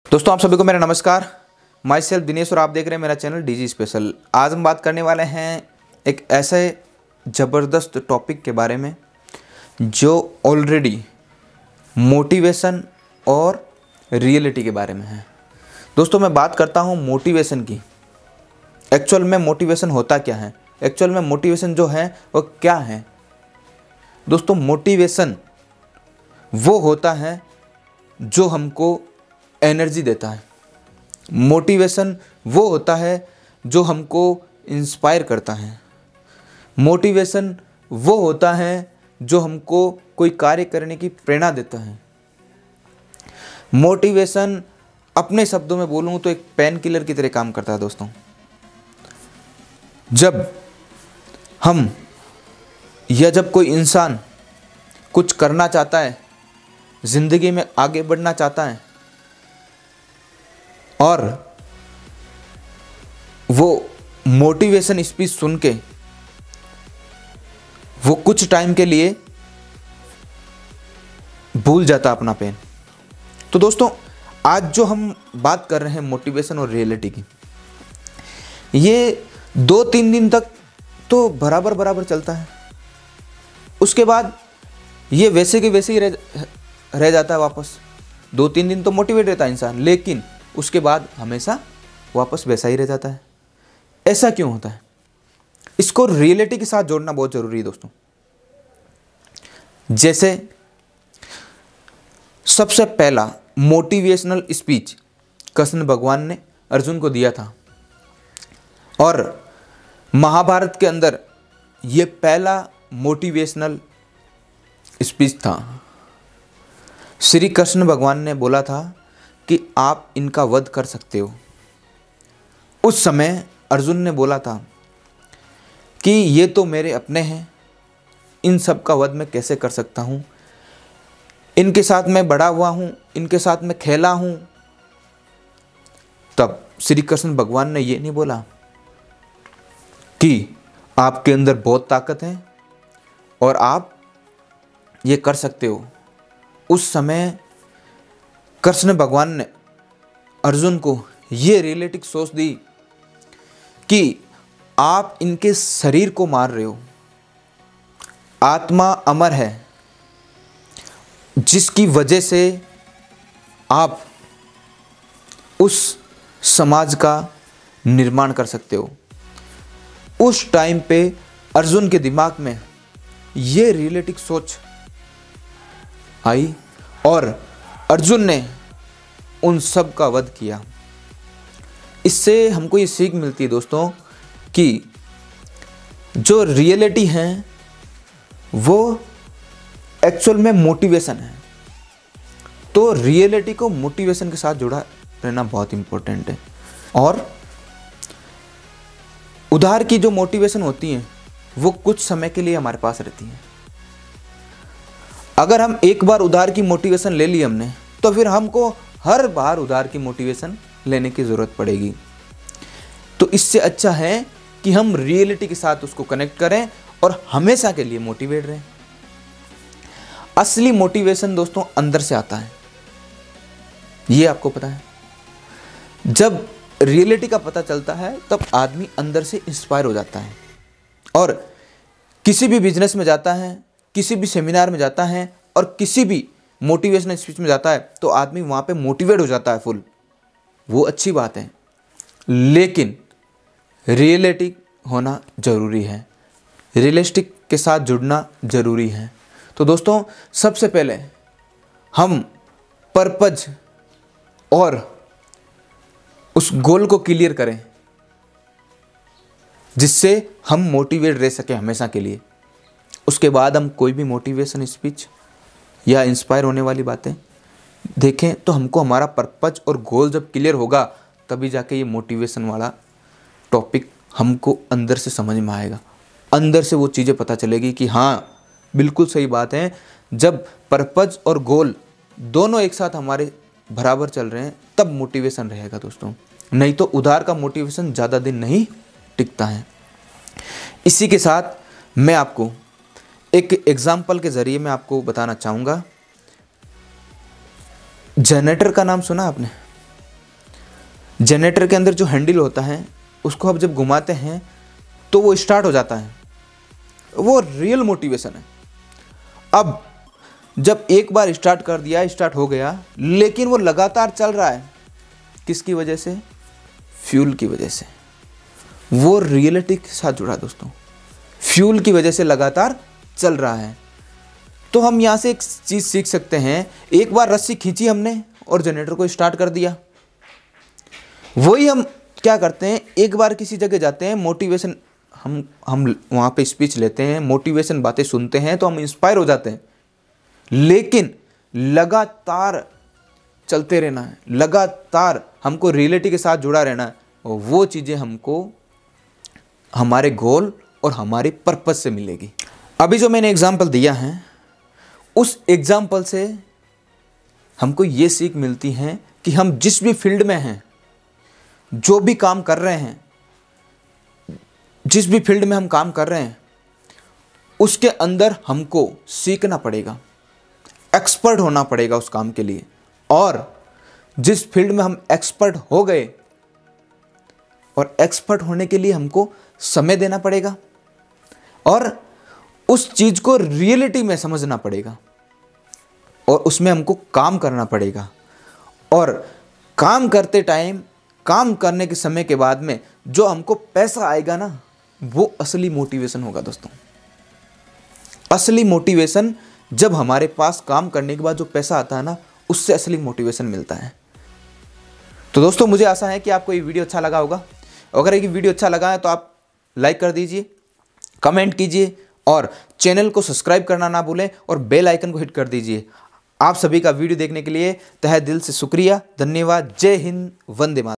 दोस्तों आप सभी को मेरा नमस्कार। माई सेल्फ दिनेश और आप देख रहे हैं मेरा चैनल डीजी स्पेशल। आज हम बात करने वाले हैं एक ऐसे ज़बरदस्त टॉपिक के बारे में जो ऑलरेडी मोटिवेशन और रियलिटी के बारे में है। दोस्तों मैं बात करता हूँ मोटिवेशन की। एक्चुअल में मोटिवेशन होता क्या है, एक्चुअल में मोटिवेशन जो है वो क्या है। दोस्तों मोटिवेशन वो होता है जो हमको एनर्जी देता है। मोटिवेशन वो होता है जो हमको इंस्पायर करता है। मोटिवेशन वो होता है जो हमको कोई कार्य करने की प्रेरणा देता है। मोटिवेशन अपने शब्दों में बोलूँ तो एक पेन किलर की तरह काम करता है। दोस्तों जब कोई इंसान कुछ करना चाहता है, ज़िंदगी में आगे बढ़ना चाहता है और वो मोटिवेशन स्पीच सुन के वो कुछ टाइम के लिए भूल जाता अपना पेन। तो दोस्तों आज जो हम बात कर रहे हैं मोटिवेशन और रियलिटी की, ये 2-3 दिन तक तो बराबर चलता है। उसके बाद ये वैसे के वैसे ही रह जाता है। वापस 2-3 दिन तो मोटिवेट रहता है इंसान, लेकिन उसके बाद हमेशा वापस वैसा ही रह जाता है। ऐसा क्यों होता है? इसको रियलिटी के साथ जोड़ना बहुत जरूरी है दोस्तों। जैसे सबसे पहला मोटिवेशनल स्पीच कृष्ण भगवान ने अर्जुन को दिया था और महाभारत के अंदर यह पहला मोटिवेशनल स्पीच था। श्री कृष्ण भगवान ने बोला था कि आप इनका वध कर सकते हो। उस समय अर्जुन ने बोला था कि ये तो मेरे अपने हैं, इन सब का वध मैं कैसे कर सकता हूँ, इनके साथ मैं बड़ा हुआ हूँ, इनके साथ मैं खेला हूँ। तब श्री कृष्ण भगवान ने ये नहीं बोला कि आपके अंदर बहुत ताकत है और आप ये कर सकते हो। उस समय कृष्ण भगवान ने अर्जुन को ये रियलिटिक सोच दी कि आप इनके शरीर को मार रहे हो। आत्मा अमर है, जिसकी वजह से आप उस समाज का निर्माण कर सकते हो। उस टाइम पे अर्जुन के दिमाग में ये रियलिटिक सोच आई और अर्जुन ने उन सब का वध किया। इससे हमको ये सीख मिलती है दोस्तों कि जो रियलिटी है वो एक्चुअल में मोटिवेशन है। तो रियलिटी को मोटिवेशन के साथ जुड़ा रहना बहुत इंपॉर्टेंट है। और उधार की जो मोटिवेशन होती है वो कुछ समय के लिए हमारे पास रहती है। अगर हम एक बार उधार की मोटिवेशन ले ली हमने, तो फिर हमको हर बार उधार की मोटिवेशन लेने की ज़रूरत पड़ेगी। तो इससे अच्छा है कि हम रियलिटी के साथ उसको कनेक्ट करें और हमेशा के लिए मोटिवेट रहें। असली मोटिवेशन दोस्तों अंदर से आता है, ये आपको पता है। जब रियलिटी का पता चलता है तब आदमी अंदर से इंस्पायर हो जाता है और किसी भी बिजनेस में जाता है, किसी भी सेमिनार में जाता है और किसी भी मोटिवेशनल स्पीच में जाता है तो आदमी वहाँ पे मोटिवेट हो जाता है फुल। वो अच्छी बात है, लेकिन रियलिटी होना ज़रूरी है, रियलिस्टिक के साथ जुड़ना ज़रूरी है। तो दोस्तों सबसे पहले हम पर्पज और उस गोल को क्लियर करें जिससे हम मोटिवेट रह सके हमेशा के लिए। उसके बाद हम कोई भी मोटिवेशन स्पीच या इंस्पायर होने वाली बातें देखें तो हमको हमारा पर्पज और गोल जब क्लियर होगा तभी जाके ये मोटिवेशन वाला टॉपिक हमको अंदर से समझ में आएगा। अंदर से वो चीज़ें पता चलेगी कि हाँ बिल्कुल सही बात है। जब पर्पज और गोल दोनों एक साथ हमारे बराबर चल रहे हैं तब मोटिवेशन रहेगा दोस्तों, नहीं तो उधार का मोटिवेशन ज़्यादा दिन नहीं टिकता है। इसी के साथ मैं आपको एक एग्जाम्पल के ज़रिए मैं आपको बताना चाहूँगा। जनरेटर का नाम सुना आपने? जनरेटर के अंदर जो हैंडल होता है उसको आप जब घुमाते हैं तो वो स्टार्ट हो जाता है, वो रियल मोटिवेशन है। अब जब एक बार स्टार्ट कर दिया, स्टार्ट हो गया, लेकिन वो लगातार चल रहा है, किसकी वजह से? फ्यूल की वजह से। वो रियलिटी के साथ जुड़ा दोस्तों, फ्यूल की वजह से लगातार चल रहा है। तो हम यहाँ से एक चीज़ सीख सकते हैं, एक बार रस्सी खींची हमने और जनरेटर को स्टार्ट कर दिया। वही हम क्या करते हैं, एक बार किसी जगह जाते हैं, मोटिवेशन हम वहाँ पे स्पीच लेते हैं, मोटिवेशन बातें सुनते हैं तो हम इंस्पायर हो जाते हैं, लेकिन लगातार चलते रहना है, लगातार हमको रियलिटी के साथ जुड़ा रहना है, और वो चीज़ें हमको हमारे गोल और हमारे पर्पस से मिलेगी। अभी जो मैंने एग्जाम्पल दिया है, उस एग्जाम्पल से हमको ये सीख मिलती है कि हम जिस भी फील्ड में हैं, जो भी काम कर रहे हैं, जिस भी फील्ड में हम काम कर रहे हैं, उसके अंदर हमको सीखना पड़ेगा, एक्सपर्ट होना पड़ेगा उस काम के लिए। और जिस फील्ड में हम एक्सपर्ट हो गए, और एक्सपर्ट होने के लिए हमको समय देना पड़ेगा और उस चीज़ को रियलिटी में समझना पड़ेगा, और उसमें हमको काम करना पड़ेगा। और काम करते टाइम, काम करने के समय के बाद में जो हमको पैसा आएगा ना, वो असली मोटिवेशन होगा दोस्तों। असली मोटिवेशन जब हमारे पास काम करने के बाद जो पैसा आता है ना, उससे असली मोटिवेशन मिलता है। तो दोस्तों, मुझे आशा है कि आपको ये वीडियो अच्छा लगा होगा। अगर ये वीडियो अच्छा लगा है तो आप लाइक कर दीजिए, कमेंट कीजिए और चैनल को सब्सक्राइब करना ना भूलें और बेल आइकन को हिट कर दीजिए। आप सभी का वीडियो देखने के लिए तहे दिल से शुक्रिया, धन्यवाद। जय हिंद, वंदे मातरम।